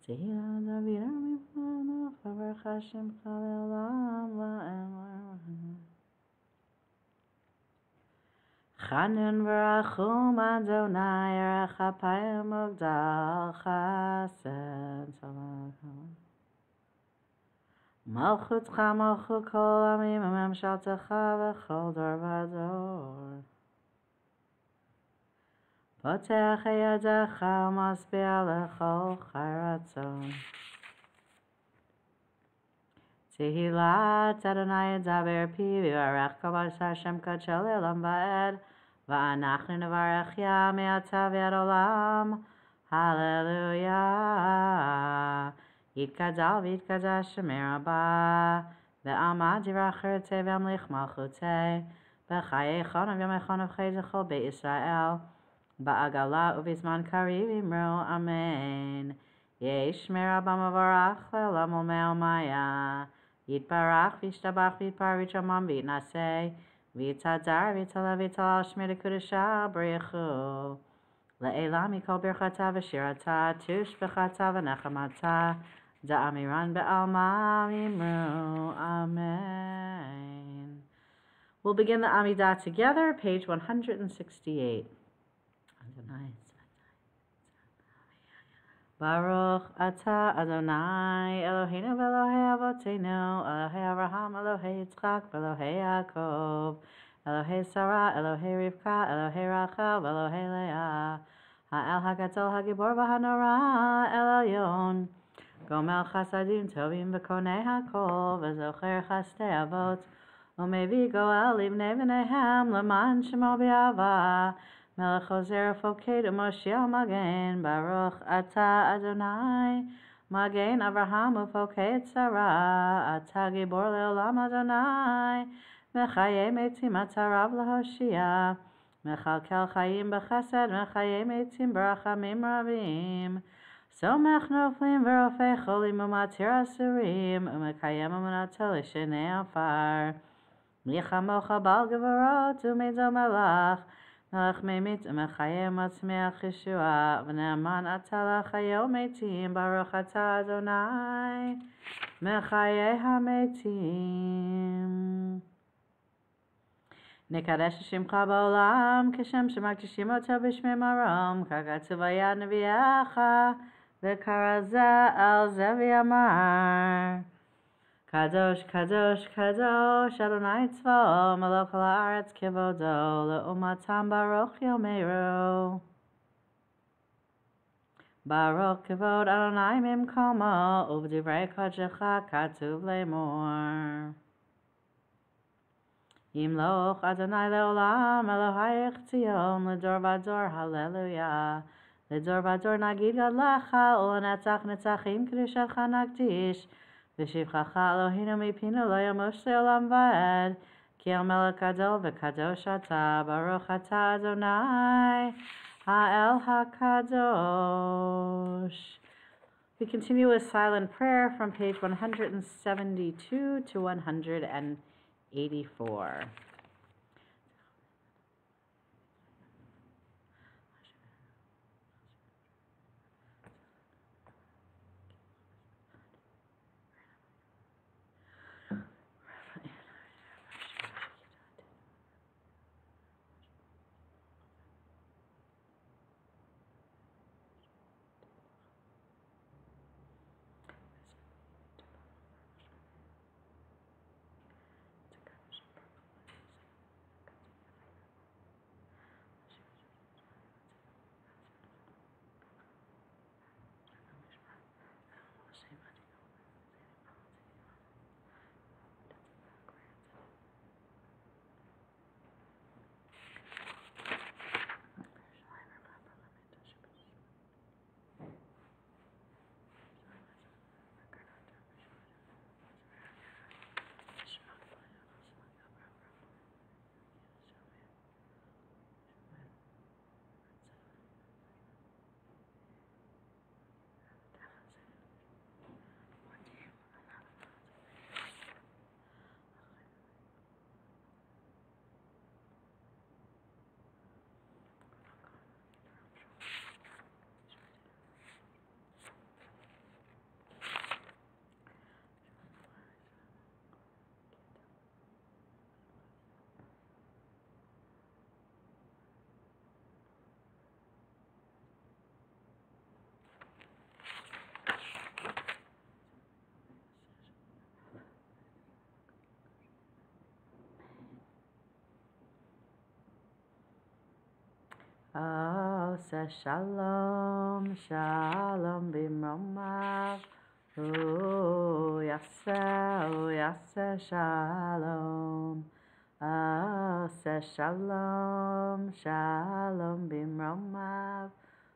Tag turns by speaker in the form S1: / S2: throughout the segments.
S1: Tehillah Davida Mifana Favar Hashem Chalelam Va'em Chanun V'rachum Adonai Erech Apayim Ugdal Chesed Salam Malchutcha Malchut Kol Amim Memshaltecha V'chol Dor V'dor Potech Yadecha U'Masbiach L'chol Chai Ratzon Tehillat Adonai Yadaber Pi V'Yivarech Kol B'Asar Shem Kodshel Le'olam Va'ed Va'anachnu Nevarech Ya Me'ata V'ad Olam Hallelujah Yitkadal V'Yitkadash Shemei Rabbah Ve'amad Yirachirtei V'amlich Malchutei B'chayei Chon V'yomei Chon V'chei Beit Yisrael Ba'agala U'Bizman Kariv Imru Amen Yeshmei Rabbah Mavarach Le'olam U'Me'omaya Yitbarach V'Yishtabach V'Yitpar V'Yitramam V'Yitnaseh V'Yitadar V'Yitala V'Yitala Shmei L'Kudesha B'Richu Le'elam Yikol Birchata V'Shirata Tush B'chata V'Nechamata Da'amiran Be'alma V'Imru Amen. We'll begin the Amidah together, page 168. Baruch Ata Adonai Eloheinu v'Elohei Avotenu Elohei Avraham Elohei Yitzchak v'Elohei Yaakov Elohei Sarah Elohei Rivka Elohei Rachel v'Elohei Leah Ha'el HaGadol HaGibor v'Hanora El Elyon Gomel Chasadim Tovim v'Konei HaKol v'Zocher Chastei Avot U'Mevi Goel Livnei V'neihem L'man Shemo B'Yava Melech Ozer Foked U'Moshiach Magen Baruch Ata Adonai Magen Avraham U'Foked Sarah Ata Gibor Le'olam Adonai Mechayei Metim Ata Rav L'Hoshia Mechalkel Chayim B'Chesed Mechayei Metim B'Rachamim Ravim Somech Noflim V'Rofei Cholim U'Matir Asurim U'Mekayem Emunato L'Shenei Afar Yichamocha Bal Gevorot U'Mido Melach Melech Memit U'Mechayem Matzmeach Yeshua V'Ne'aman Atala Chayo Metim Baruch Ata Adonai Mechayei HaMetim Nekadesh Shimcha Ba'olam Keshem Shemakdishim Oto B'Shmei Marom Kagatu Vayad Nevi'echa V'Karaza Al Zevi Amar Kadosh, Kadosh, Kadosh, Adonai Tzvaot, Melech Haaretz Kivodo, Le'umatam Baruch Yomeru. Baruch Kivod Adonai Mimkomo, Uv'divrei Kodechecha Katuv Le'mor. Yimloch Adonai Le'olam, Elohayich Tzion, L'dor Vador, Hallelujah. L'dor Vador Nagid Gadlecha, U'lenetzach Netzachim Kedushacha Nagdish. V'shivchacha Eloheinu mipinu lo yamosh le'olam va'ed Ki el melech gadol v'kadosh ata Baruch ata Adonai ha'el ha'kadosh. We continue with silent prayer from page 172 to 184. Yaseh Shalom, Shalom Bimromav. Yaseh Shalom. Yaseh Shalom, Shalom Bimromav.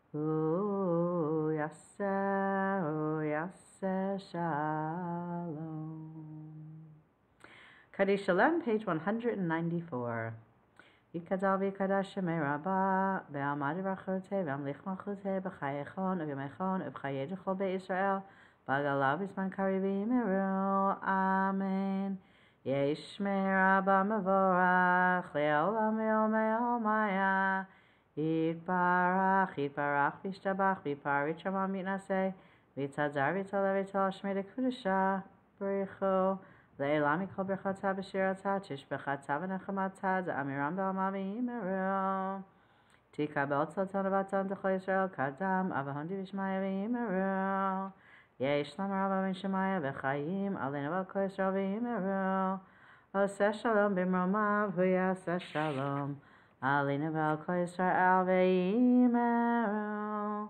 S1: Yaseh Shalom. Kaddish Shalom, page 194. Yikadal v'yikadash shemei Rabbah, ve'amad v'rachote, ve'amlich malchute, b'chayechon, u'yomechon, u'b'chayei d'chol be'Yisrael, b'agalav v'zman kari v'yimeru. Amen. Yeshmei Rabbah mevorach, le'olam ve'omei omaya. Yitbarach, yitbarach, v'yishtabach, v'yiparit shama mitnaseh, v'yitzadar v'yitzaleh v'yitzal shmei d'kudusha, b'richu. Le'elam yikol berchata b'shirata, tishbechata v'nechamata, z'amiram b'alma v'yimeru. Tikabel tzolton v'atan d'chol Yisrael kadam, avahondi v'shmaya v'yimeru. Yesh lam rabba ben shemaya v'chayim, aleinu v'al kol Yisrael v'yimeru. Oseh shalom b'mromav, hu yaseh shalom, aleinu v'al kol Yisrael v'yimeru.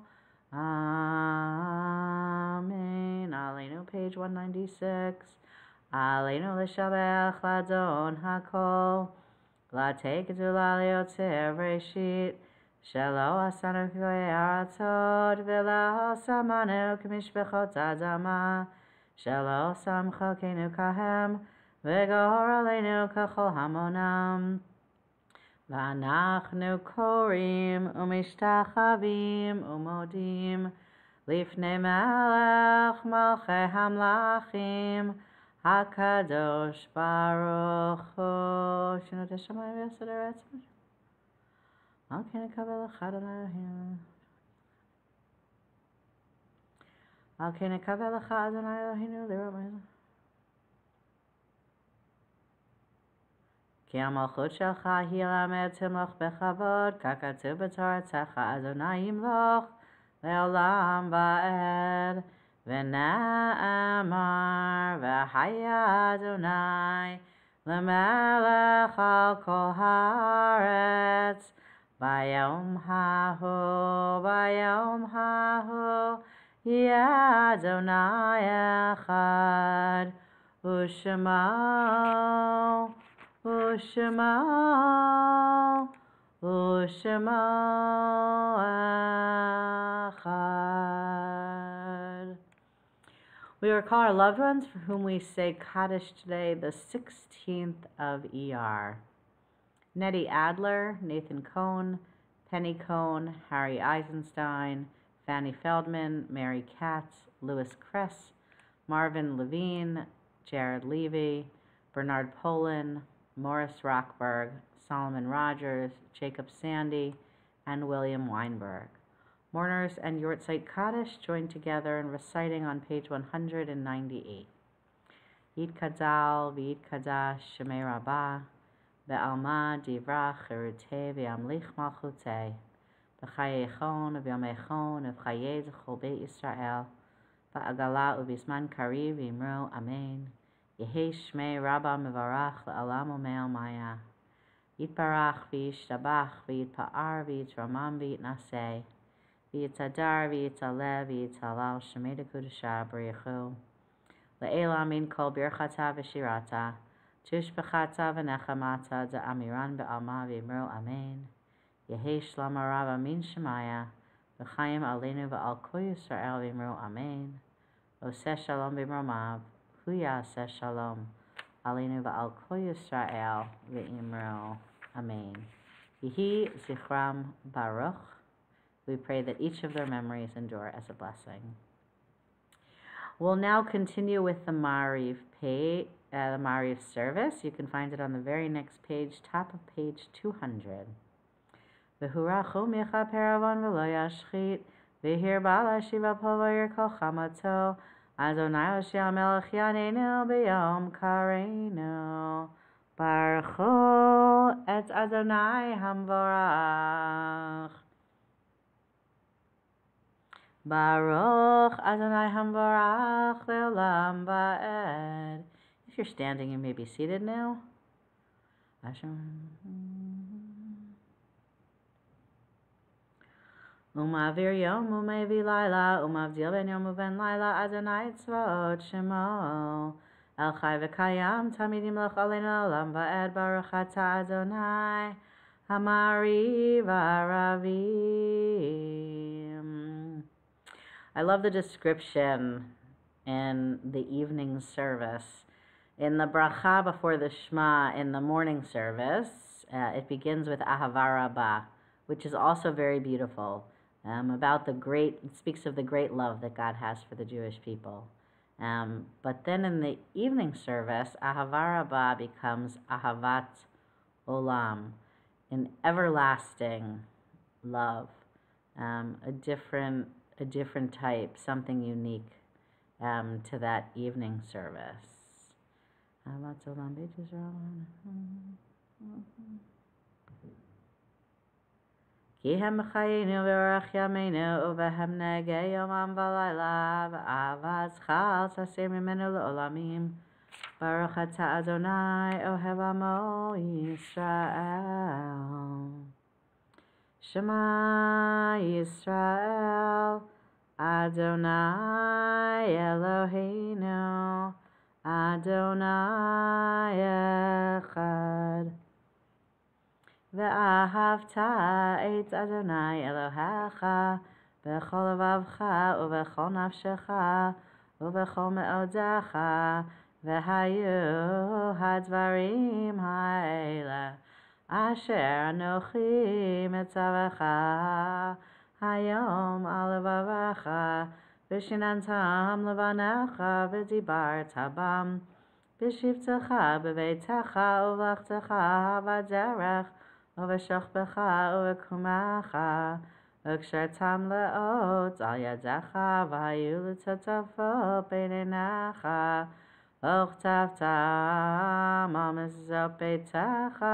S1: Amen. Aleinu, page 196. Aleinu l'shabech l'adon hakol, l'atei gedula liotzer reshit, shelo asanu k'goyei ha'aratzot, v'lo samanu k'mishbechot adama, shelo sam chalkeinu kahem, v'gor aleinu k'chol hamonam. V'anachnu korim u'mishtachavim u'modim, lifnei melech malchei hamlachim, HaKadosh Baruch Hu. Shinu teshamayim v'yaseh eretz. Al ken ekabel echad Adonai Elohim. Al ken ekabel echad Adonai Eloheinu l'romeh. Ki hamalchut shelcha hi lamed timloch bechavod, kakatuv b'toratzecha Adonai yimloch le'olam va'ed. V'na'amar v'haya Adonai l'melech al kol haaretz, bayom hahu yeh Adonai echad, u'shemo echad. We recall our loved ones for whom we say Kaddish today, the 16th of ER. Nettie Adler, Nathan Cohn, Penny Cohn, Harry Eisenstein, Fanny Feldman, Mary Katz, Louis Kress, Marvin Levine, Jared Levy, Bernard Polin, Morris Rockberg, Solomon Rogers, Jacob Sandy, and William Weinberg. Mourners and Yortzeit Kaddish joined together in reciting on page 198. Yid Kadal v'Yid Kadash Shemei Rabbah, Ve'alma Divrach Cherutei Ve'amlich Malchutei, V'chayechon Ve'yomechon V'chayei D'chol Beit Yisrael, V'agala U'bizman Kariv V'imru Amen. Yehei Shmei Rabbah Mevarach Le'alam U'mei Maya. Yitbarach v'yishtabach v'yitpa'ar v'yitramam v'yitnaseh, v'yitzadar v'yitzaleh v'yitzalal shemei d'kudusha b'richu. Le'elam min kol birchata v'shirata, tushbechata v'nechamata za'amiran be'alma v'imru amen. Yehei shlam harav min shemaya, v'chayim aleinu v'al kol Yisrael v'imru amen. Oseh shalom b'mromav, hu yaseh shalom, aleinu v'al kol Yisrael v'imru amen. Yehi zichram baruch. We pray that each of their memories endure as a blessing. We'll now continue with the Mariv service. You can find it on the very next page, top of page 200. V'hurachu micha peravon v'lo yashchit, v'hir bala shiva povo yirkol chamato, Adonai Hoshea melech yaneinu b'yom kareinu. Baruchu et Adonai hamvorach. Baruch Adonai hamvorach le'olam va'ed. If you're standing, you may be seated now. Umavir yom umevi laila, umavdil ben yom uben laila, Adonai tzvaot shemo. El chai v'kayam, tamidim lech aleinu olam va'ed, baruch atah Adonai, hamari v'aravim. I love the description in the evening service. In the bracha before the Shema in the morning service, it begins with Ahava Rabbah, which is also very beautiful. It speaks of the great love that God has for the Jewish people. But then in the evening service, Ahava Rabbah becomes Ahavat Olam, an everlasting love, a different type, something unique to that evening service. Ahavat Olam Beit Yisrael. Ki hem chayinu v'orach yameinu uvehem negei yomam v'layla v'avaz chal tasir mimenu l'olamim baruch atah Adonai ohev amo Yisrael. Shema Yisrael Adonai Eloheinu Adonai Echad. Ve'ahavta et Adonai Elohecha b'chol levavcha u'b'chol nafshecha u'b'chol me'odecha v'hayu hadvarim ha'ele asher anochi metzavecha hayom al levavecha v'shinantam levanecha v'dibarta bam b'shivtecha b'veitecha u'v'lachtecha v'derech Uv'shachbecha u'kumecha u'kshertam le'ot al yadecha v'hayu l'totafot b'einecha u'chtavtam al mezuzot beitecha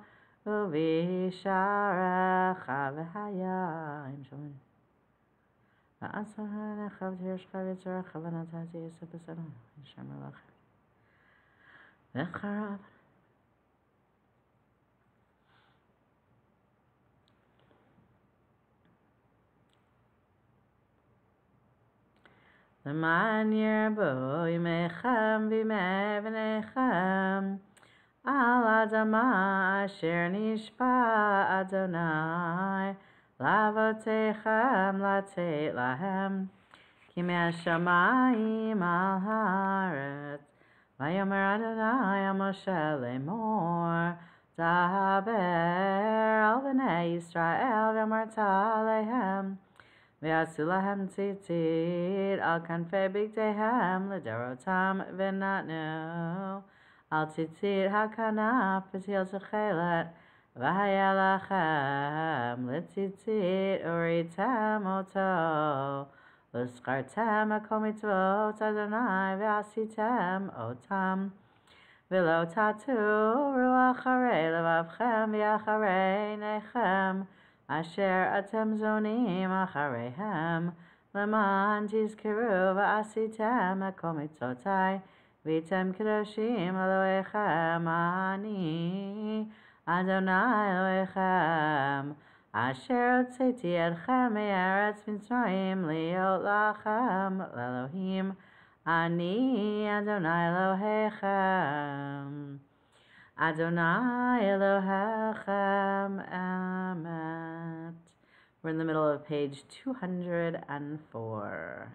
S1: u'visharecha v'hayim shalom v'asahnecha v'tirshcha v'tzorecha v'natati yisuf b'sadon Hashem elochem v'charav. L'man yirbo yimechem v'imei v'nechem al adama asher nishba Adonai lavotechem latet lahem ki me'ashamayim al haaretz vayomer Adonai al Moshe lemor daber al b'nei Yisrael v'amarta alehem V'yasu lahem tzitzit al kanfei bigdeihem l'darotam v'natnu al tzitzit hakanaf v'til zechelet v'haya lachem l'tzitzit uritem oto v'skartem hakol mitzvot Adonai v'asitem otam v'lo tatu ruach harei levavchem v'yacharei nechem Asher atem zonim achareihem leman tizkeru v'asitem hakol mitzotai v'tem kedoshim Elohechem ani Adonai Elohechem asher hotzeti etchem me'eretz Mitzrayim liot lachem Elohim ani Adonai Elohechem Adonai Elohechem Emet. We're in the middle of page 204.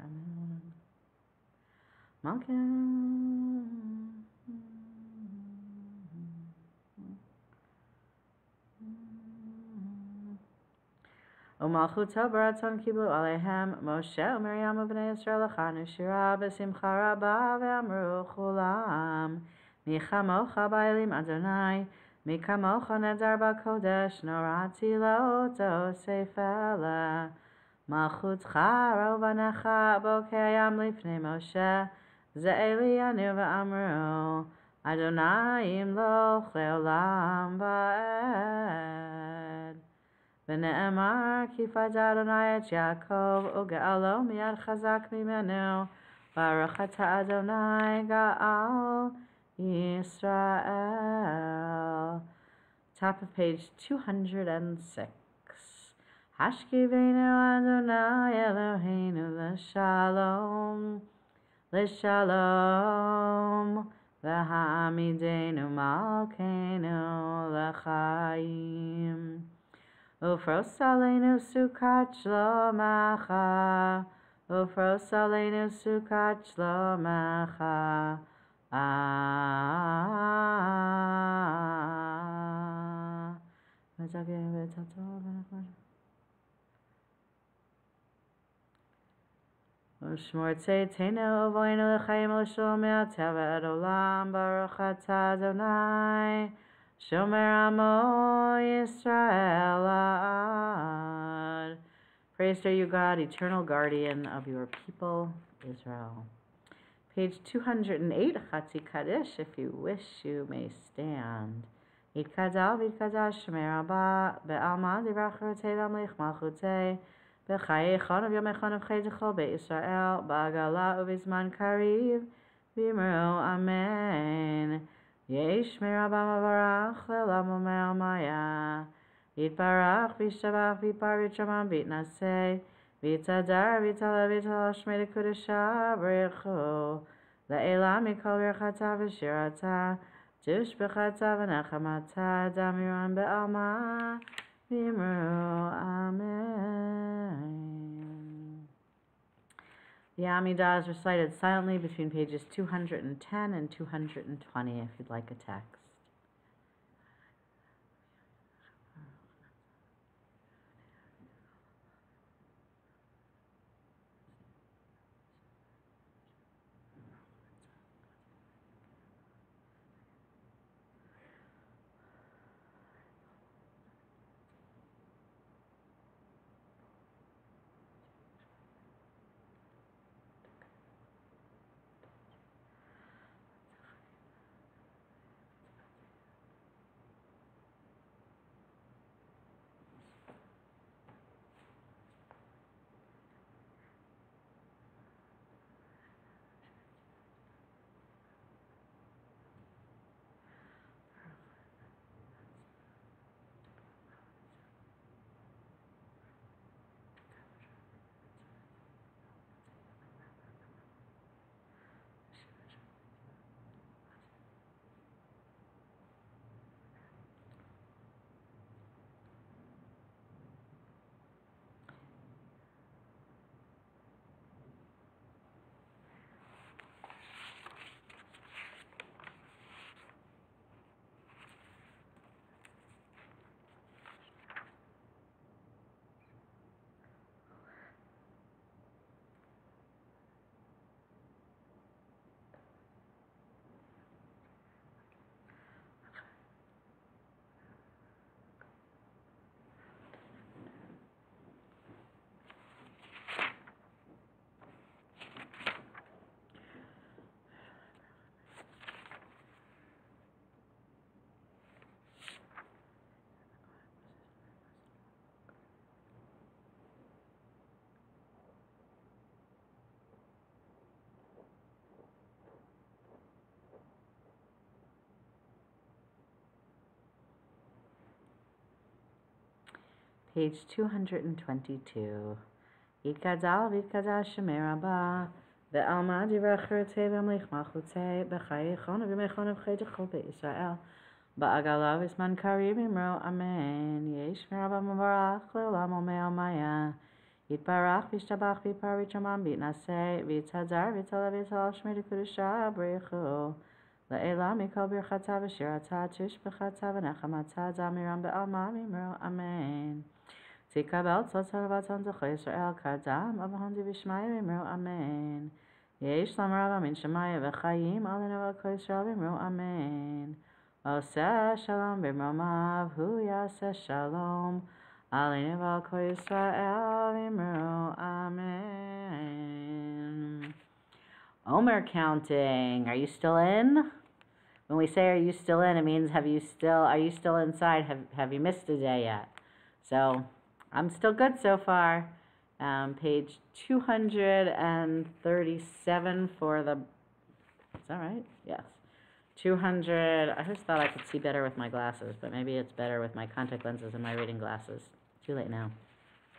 S1: Umalchut baraton kiblu alehem Moshe u'Miriam u'bnei Yisrael lachanu shira b'simcha rabba ve'amru chulam Mi chamocha ba'elim Adonai, mi kamocha nedar b'kodesh, norati la'oto seifela. Malchutcha rovanecha bokeyam lifnei Moshe, ze'eli anu v'amru, Adonai imloch le'olam va'ed. V'ne'emar ki fada Adonai et Yaakov, u'ge'alo miyad chazak mimenu, baruch atah Adonai ga'al Yisrael. Top of page 206. Hashkivenu Adonai Eloheinu l'shalom, l'shalom, v'hamidenu malkeinu l'chaim. Ufros aleinu sukat shlomecha, ufros aleinu sukat shlomecha. Shmor tzeitenu uvoinu l'chaim l'shalom yateva et olam baruch atah Adonai shomer amo Yisrael ad. Praised are you, God, eternal guardian of your people, Israel. Page 208, Chatzi Kaddish. If you wish, you may stand. Yitkadal v'yitkadash shomer haba be'alma divrach rotei v'amlich malchutei b'chayechon v'yomechon v'chayzechol be'Yisrael ba'agala u'vizman kariv v'yimru amen. Yesh shomer haba mavarach le'olam u'me'almaya yitbarach v'yishtabach v'yipar v'yitramam v'yitnaseh v'yitzadar v'yitzala v'yitzala shmei l'kudesha v'yichu la'elam mikol birchata v'shirata Tushbechata v'nechamata damiran be'alma v'yimru amen. The Amidah is recited silently between pages 210 and 220 if you'd like a text. Page 222. Yitkadal v'yitkadash shomer haba be'alma divrach rotei v'amlich malchutei b'chayechon v'yomechon v'chayzechol be'Yisrael ba'agala v'zman kariv v'yimru amen. Yesh shomer haba mavarach le'olam u'me'almaya yitbarach v'yishtabach v'yipar v'yitramam v'yitnaseh v'yitzadar v'yitzala v'yitzala shmei l'kudesha b'richu la'elam mikol birchata v'shirata tushbechata v'nechamata damiran be'alma v'yimru amen. Tikabel tzotzal v'atzon zocho Yisrael kadam avahandi v'shmaya v'yimru amen. Yesh lamarav min shemaya v'chayim alenu v'kol Yisrael v'yimru amen. Oseh shalom b'mromav hu yaseh shalom alenu v'kol Yisrael v'yimru amen. Omer counting. Are you still in? When we say are you still in, it means are you still inside? Have you missed a day yet? So I'm still good so far. Page 237 for the, is that right? Yes. 200, I just thought I could see better with my glasses, but maybe it's better with my contact lenses and my reading glasses. Too late now.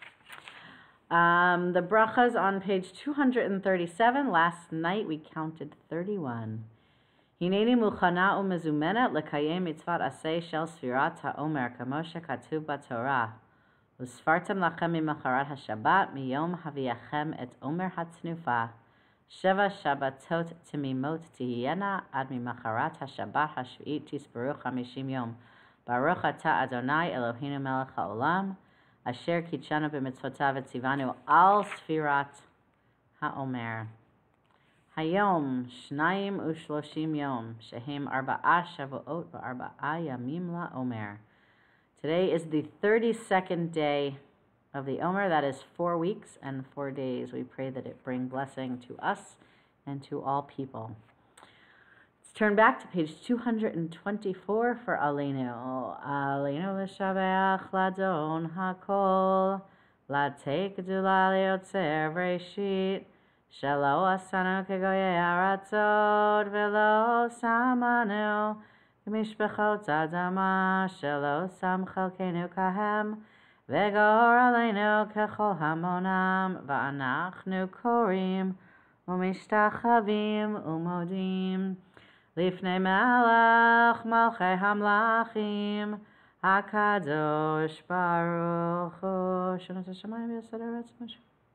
S1: The brachas on page 237. Last night we counted 31. Hineni muchana umezumenet lekayem mitzvat aseh shel sfirat haomer kamo shekatuv batorah. Usfartem lachem mimacharat hashabbat miyom haviachem et omer hatznufa. Sheva Shabbatot timimot tihiyena ad mimacharat hashabbat hashvi'it tisperuch hamishim yom. Baruch atah Adonai Eloheinu melech haolam asher kitshanu b'mitzvotav etzivanu al sfirat haomer. Hayom shnayim ushloshim yom shehem arba'a shavuot v'arba'a yamim la'omer. Today is the 32nd day of the Omer. That is 4 weeks and 4 days. We pray that it bring blessing to us and to all people. Let's turn back to page 224 for Aleinu. Aleinu l'shabeach ladon hakol, latek gdula liotzer breshit, shelo asanu kegoyei aratzot, velo samanu mishpachot adama, shelo sam chalkenu kahem, vegor aleinu kechol hamonam, va'anachnu korim, umishtachavim umodim, lifnei melech malchei hamlachim, hakadosh baruch hu. Shonot hashamayim v'yasod haaretz moshe.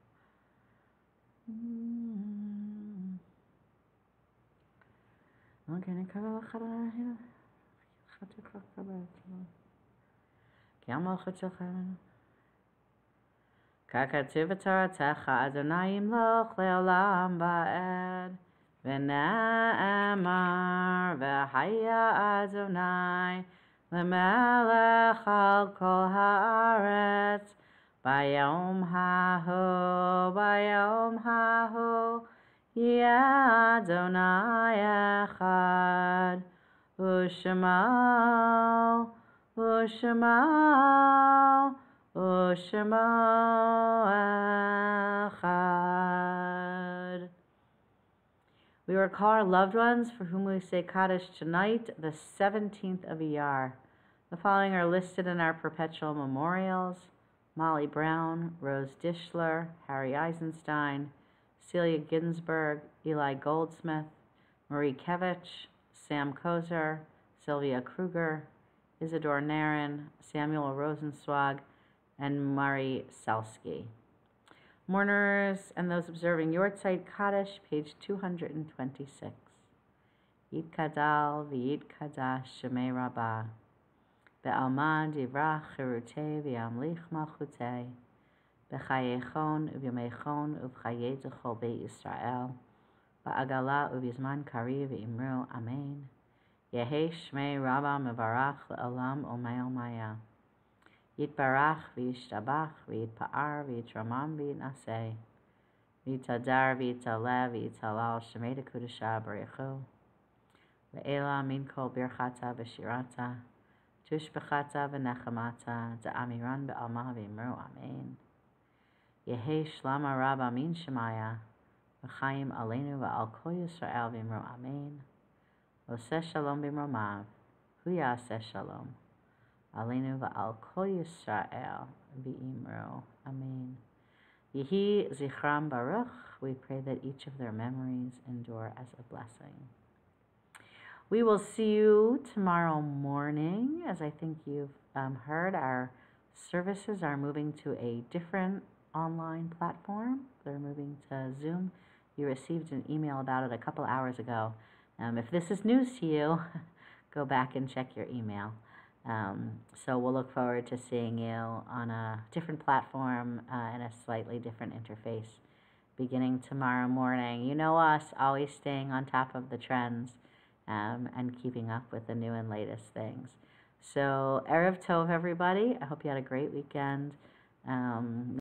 S1: Okay, nikavel l'chadar hina. Kakatuv b'toratecha Adonai yimloch le'olam ba'ed, v'ne'emar v'haya Adonai le'melech al kol haaretz, bayom hahu yeh Adonai echad, Ushema echad. We recall our loved ones for whom we say Kaddish tonight, the 17th of Iyar. The following are listed in our perpetual memorials: Molly Brown, Rose Dishler, Harry Eisenstein, Celia Ginsburg, Eli Goldsmith, Marie Kevich, Sam Kozer, Sylvia Kruger, Isidore Narin, Samuel Rosenzweig, and Mari Selsky. Mourners and those observing Yortzeit Kaddish, page 226. Yid Kadal v'Yid Kadash Shemei Rabbah, Be'alma divrach chirutei v'yamlich malchutei, B'chayechon u'vyomechon u'v'chayei d'chol Beit Yisrael, Ba'agala u'vizman kari v'imru Amen. Yehi Shmei Rabba Mevarach Le'olam Omei Omaya. Yitbarach v'yishtabach v'yitpa'ar v'yitramam v'yitnaseh. V'yitadar v'yitalev v'yitalal Shemei Dekudesha Baruchu. Le'ela min kol birchata v'shirata. Tushbechata v'nechamata. Da'amiran be'alma v'imru Amen. Yehi Shlama Rabba min Shemaya. V'chaim Aleinu v'al kol Yisrael v'imru Amen. Oseh shalom b'mromav, hu yaseh shalom. Aleinu v'al kol Yisrael v'imru. Amen. Yehi zichram baruch. We pray that each of their memories endure as a blessing. We will see you tomorrow morning. As I think you've heard, our services are moving to a different online platform. They're moving to Zoom. You received an email about it a couple hours ago. If this is news to you, go back and check your email. So we'll look forward to seeing you on a different platform and a slightly different interface beginning tomorrow morning. You know us, always staying on top of the trends and keeping up with the new and latest things. So Erev Tov, everybody. I hope you had a great weekend.